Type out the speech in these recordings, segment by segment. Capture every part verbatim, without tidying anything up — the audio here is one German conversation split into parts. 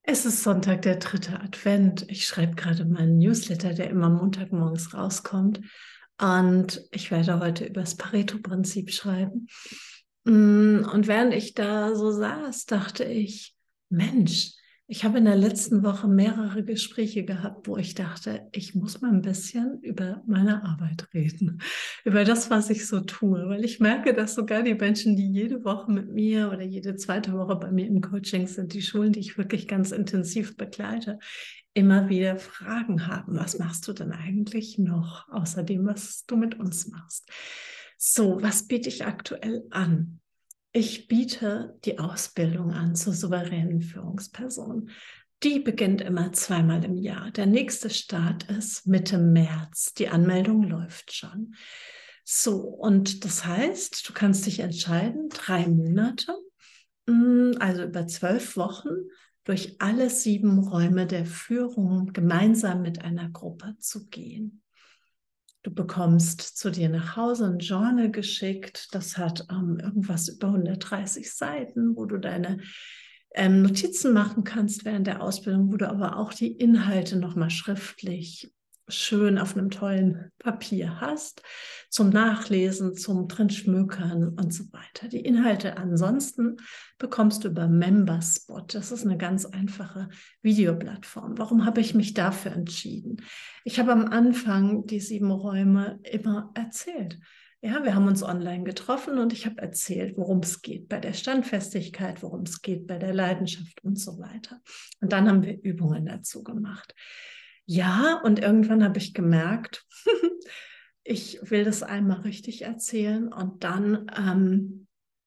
Es ist Sonntag, der dritte Advent. Ich schreibe gerade meinen Newsletter, der immer Montagmorgens rauskommt. Und ich werde heute über das Pareto-Prinzip schreiben. Mm, Und während ich da so saß, dachte ich, Mensch, ich habe in der letzten Woche mehrere Gespräche gehabt, wo ich dachte, ich muss mal ein bisschen über meine Arbeit reden, über das, was ich so tue, weil ich merke, dass sogar die Menschen, die jede Woche mit mir oder jede zweite Woche bei mir im Coaching sind, die Schulen, die ich wirklich ganz intensiv begleite, immer wieder Fragen haben. Was machst du denn eigentlich noch, außer dem, was du mit uns machst? So, was biete ich aktuell an? Ich biete die Ausbildung an zur souveränen Führungsperson. Die beginnt immer zweimal im Jahr. Der nächste Start ist Mitte März. Die Anmeldung läuft schon. So, und das heißt, du kannst dich entscheiden, drei Monate, also über zwölf Wochen, durch alle sieben Räume der Führung gemeinsam mit einer Gruppe zu gehen. Du bekommst zu dir nach Hause ein Journal geschickt, das hat ähm, irgendwas über hundertdreißig Seiten, wo du deine ähm, Notizen machen kannst während der Ausbildung, wo du aber auch die Inhalte nochmal schriftlich schön auf einem tollen Papier hast, zum Nachlesen, zum drin-schmökern und so weiter. Die Inhalte ansonsten bekommst du über Memberspot. Das ist eine ganz einfache Videoplattform. Warum habe ich mich dafür entschieden? Ich habe am Anfang die sieben Räume immer erzählt. Ja, wir haben uns online getroffen und ich habe erzählt, worum es geht bei der Standfestigkeit, worum es geht bei der Leidenschaft und so weiter. Und dann haben wir Übungen dazu gemacht. Ja, und irgendwann habe ich gemerkt, ich will das einmal richtig erzählen und dann ähm,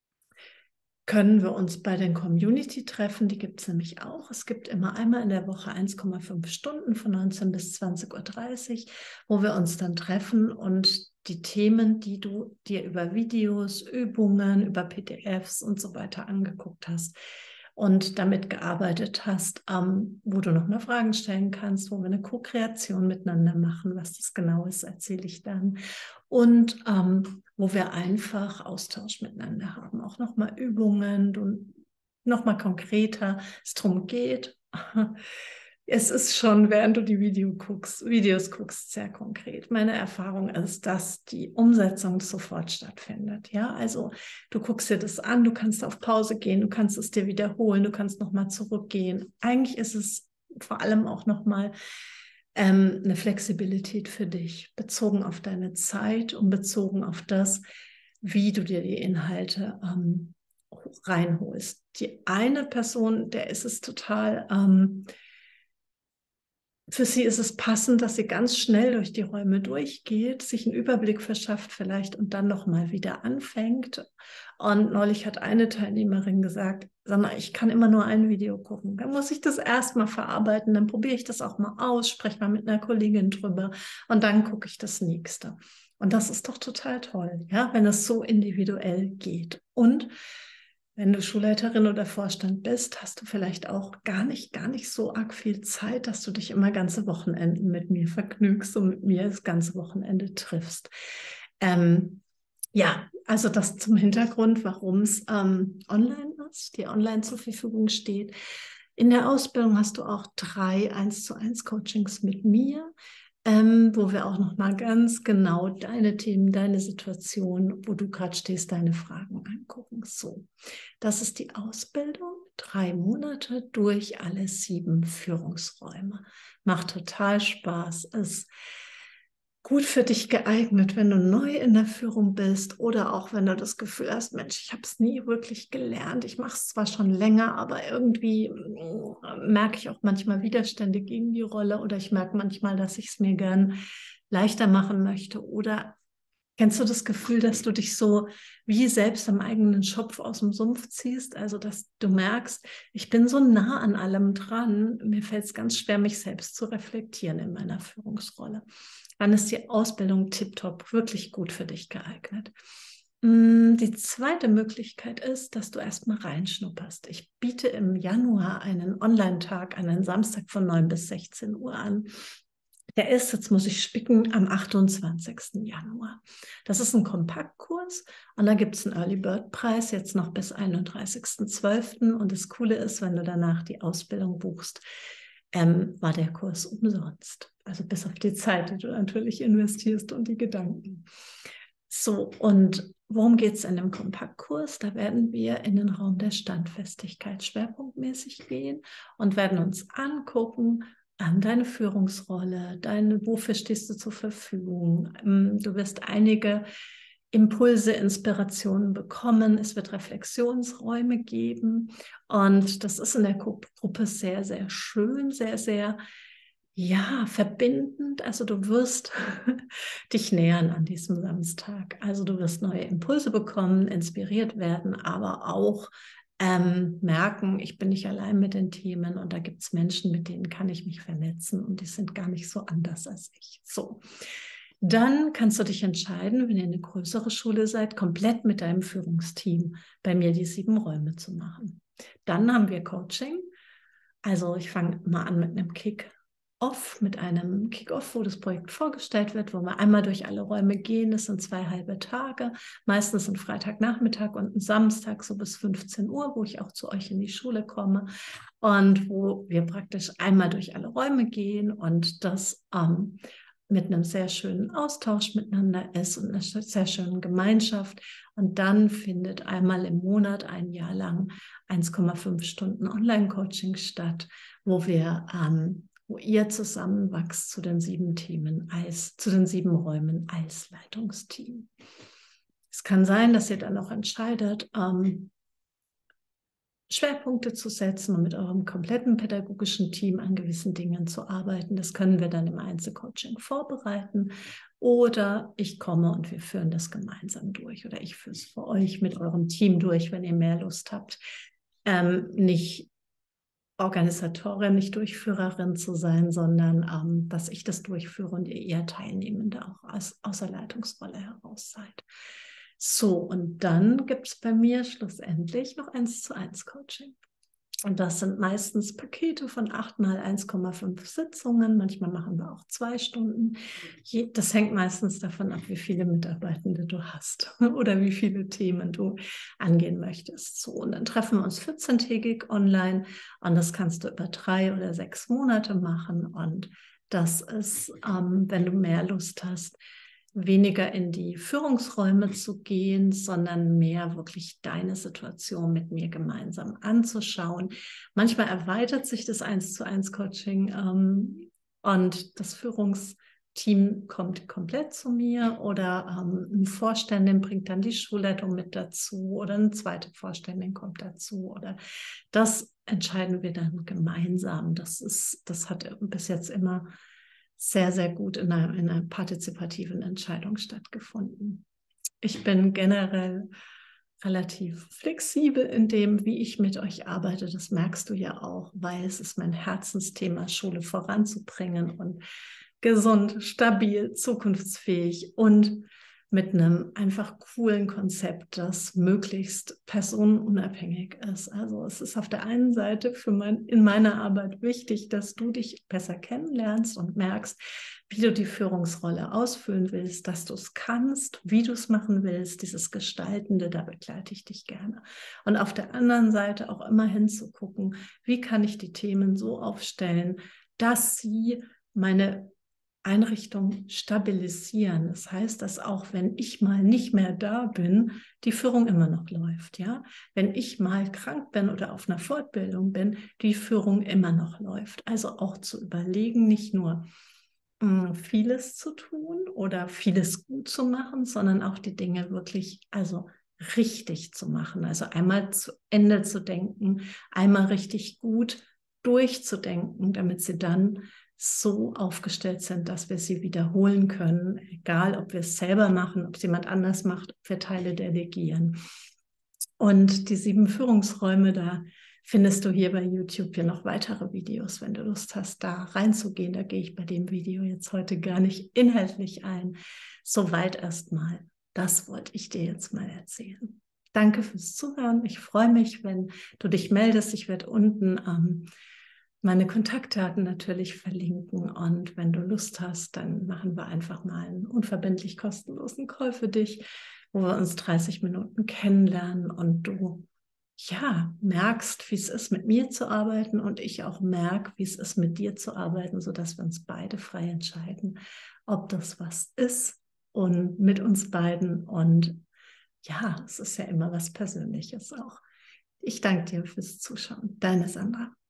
können wir uns bei den Community-Treffen, die gibt es nämlich auch. Es gibt immer einmal in der Woche eins Komma fünf Stunden von neunzehn bis zwanzig Uhr dreißig, wo wir uns dann treffen und die Themen, die du dir über Videos, Übungen, über P D Fs und so weiter angeguckt hast und damit gearbeitet hast, ähm, wo du nochmal Fragen stellen kannst, wo wir eine Co-Kreation miteinander machen. Was das genau ist, erzähle ich dann. Und ähm, wo wir einfach Austausch miteinander haben, auch nochmal Übungen und nochmal konkreter es darum geht. Es ist schon, während du die Video guckst, Videos guckst, sehr konkret. Meine Erfahrung ist, dass die Umsetzung sofort stattfindet. Ja, also du guckst dir das an, du kannst auf Pause gehen, du kannst es dir wiederholen, du kannst nochmal zurückgehen. Eigentlich ist es vor allem auch nochmal ähm, eine Flexibilität für dich, bezogen auf deine Zeit und bezogen auf das, wie du dir die Inhalte ähm, reinholst. Die eine Person, der ist es total... Ähm, Für sie ist es passend, dass sie ganz schnell durch die Räume durchgeht, sich einen Überblick verschafft vielleicht und dann nochmal wieder anfängt. Und neulich hat eine Teilnehmerin gesagt, sag mal, ich kann immer nur ein Video gucken. Dann muss ich das erstmal verarbeiten, dann probiere ich das auch mal aus, spreche mal mit einer Kollegin drüber und dann gucke ich das nächste. Und das ist doch total toll, ja, wenn es so individuell geht. Und wenn du Schulleiterin oder Vorstand bist, hast du vielleicht auch gar nicht, gar nicht so arg viel Zeit, dass du dich immer ganze Wochenenden mit mir vergnügst und mit mir das ganze Wochenende triffst. Ähm, ja, also das zum Hintergrund, warum es ähm, online ist, die online zur Verfügung steht. In der Ausbildung hast du auch drei eins zu eins Coachings mit mir, ähm, wo wir auch nochmal ganz genau deine Themen, deine Situation, wo du gerade stehst, deine Fragen angucken. So, das ist die Ausbildung, drei Monate durch alle sieben Führungsräume. Macht total Spaß, ist gut für dich geeignet, wenn du neu in der Führung bist oder auch wenn du das Gefühl hast, Mensch, ich habe es nie wirklich gelernt. Ich mache es zwar schon länger, aber irgendwie mm, merke ich auch manchmal Widerstände gegen die Rolle oder ich merke manchmal, dass ich es mir gern leichter machen möchte. Oder kennst du das Gefühl, dass du dich so wie selbst am eigenen Schopf aus dem Sumpf ziehst? Also, dass du merkst, ich bin so nah an allem dran, mir fällt es ganz schwer, mich selbst zu reflektieren in meiner Führungsrolle. Dann ist die Ausbildung tipptopp, wirklich gut für dich geeignet. Die zweite Möglichkeit ist, dass du erstmal reinschnupperst. Ich biete im Januar einen Online-Tag, einen Samstag von neun bis sechzehn Uhr an. Der ist, jetzt muss ich spicken, am achtundzwanzigsten Januar. Das ist ein Kompaktkurs und da gibt es einen Early Bird Preis jetzt noch bis einunddreißigsten zwölften Und das Coole ist, wenn du danach die Ausbildung buchst, ähm, war der Kurs umsonst. Also bis auf die Zeit, die du natürlich investierst und die Gedanken. So, und worum geht es in dem Kompaktkurs? Da werden wir in den Raum der Standfestigkeit schwerpunktmäßig gehen und werden uns angucken, ähm, deine Führungsrolle, deine, wofür stehst du zur Verfügung. Ähm, du wirst einige Impulse, Inspirationen bekommen. Es wird Reflexionsräume geben und das ist in der Gruppe sehr, sehr schön, sehr, sehr ja, verbindend. Also du wirst dich nähern an diesem Samstag. Also du wirst neue Impulse bekommen, inspiriert werden, aber auch ähm, merken, ich bin nicht allein mit den Themen und da gibt es Menschen, mit denen kann ich mich vernetzen und die sind gar nicht so anders als ich. So. Dann kannst du dich entscheiden, wenn ihr eine größere Schule seid, komplett mit deinem Führungsteam bei mir die sieben Räume zu machen. Dann haben wir Coaching. Also ich fange mal an mit einem Kick. Off, mit einem Kick-Off, wo das Projekt vorgestellt wird, wo wir einmal durch alle Räume gehen. Das sind zwei halbe Tage, meistens ein Freitagnachmittag und ein Samstag, so bis fünfzehn Uhr, wo ich auch zu euch in die Schule komme und wo wir praktisch einmal durch alle Räume gehen und das ähm, mit einem sehr schönen Austausch miteinander ist und einer sehr schönen Gemeinschaft. Und dann findet einmal im Monat ein Jahr lang eins Komma fünf Stunden Online-Coaching statt, wo wir ähm, wo ihr zusammenwachst zu den sieben Themen, als, zu den sieben Räumen als Leitungsteam. Es kann sein, dass ihr dann auch entscheidet, ähm, Schwerpunkte zu setzen und mit eurem kompletten pädagogischen Team an gewissen Dingen zu arbeiten. Das können wir dann im Einzelcoaching vorbereiten oder ich komme und wir führen das gemeinsam durch oder ich führe es für euch mit eurem Team durch, wenn ihr mehr Lust habt, ähm, nicht Organisatorin, nicht Durchführerin zu sein, sondern ähm, dass ich das durchführe und ihr eher Teilnehmende auch aus, aus der Leitungsrolle heraus seid. So, und dann gibt es bei mir schlussendlich noch eins zu eins Coaching. Und das sind meistens Pakete von acht mal eins Komma fünf Sitzungen. Manchmal machen wir auch zwei Stunden. Das hängt meistens davon ab, wie viele Mitarbeitende du hast oder wie viele Themen du angehen möchtest. So, und dann treffen wir uns vierzehntägig online und das kannst du über drei oder sechs Monate machen. Und das ist, ähm, wenn du mehr Lust hast, weniger in die Führungsräume zu gehen, sondern mehr wirklich deine Situation mit mir gemeinsam anzuschauen. Manchmal erweitert sich das eins zu eins Coaching ähm, und das Führungsteam kommt komplett zu mir oder ähm, ein Vorständin bringt dann die Schulleitung mit dazu oder eine zweite Vorständin kommt dazu oder das entscheiden wir dann gemeinsam. Das ist, das hat bis jetzt immer sehr, sehr gut in einer, in einer partizipativen Entscheidung stattgefunden. Ich bin generell relativ flexibel in dem, wie ich mit euch arbeite. Das merkst du ja auch, weil es ist mein Herzensthema, Schule voranzubringen und gesund, stabil, zukunftsfähig und mit einem einfach coolen Konzept, das möglichst personenunabhängig ist. Also es ist auf der einen Seite für mein, in meiner Arbeit wichtig, dass du dich besser kennenlernst und merkst, wie du die Führungsrolle ausfüllen willst, dass du es kannst, wie du es machen willst, dieses Gestaltende, da begleite ich dich gerne. Und auf der anderen Seite auch immer hinzugucken, wie kann ich die Themen so aufstellen, dass sie meine Einrichtung stabilisieren. Das heißt, dass auch wenn ich mal nicht mehr da bin, die Führung immer noch läuft. Ja? Wenn ich mal krank bin oder auf einer Fortbildung bin, die Führung immer noch läuft. Also auch zu überlegen, nicht nur mh, vieles zu tun oder vieles gut zu machen, sondern auch die Dinge wirklich, also richtig zu machen. Also einmal zu Ende zu denken, einmal richtig gut durchzudenken, damit sie dann so aufgestellt sind, dass wir sie wiederholen können, egal ob wir es selber machen, ob es jemand anders macht, ob wir Teile delegieren. Und die sieben Führungsräume, da findest du hier bei YouTube hier noch weitere Videos, wenn du Lust hast, da reinzugehen. Da gehe ich bei dem Video jetzt heute gar nicht inhaltlich ein. Soweit erstmal. Das wollte ich dir jetzt mal erzählen. Danke fürs Zuhören. Ich freue mich, wenn du dich meldest. Ich werde unten ähm, meine Kontaktdaten natürlich verlinken. Und wenn du Lust hast, dann machen wir einfach mal einen unverbindlich kostenlosen Call für dich, wo wir uns dreißig Minuten kennenlernen und du ja merkst, wie es ist, mit mir zu arbeiten und ich auch merke, wie es ist, mit dir zu arbeiten, sodass wir uns beide frei entscheiden, ob das was ist und mit uns beiden. Und ja, es ist ja immer was Persönliches auch. Ich danke dir fürs Zuschauen. Deine Sandra.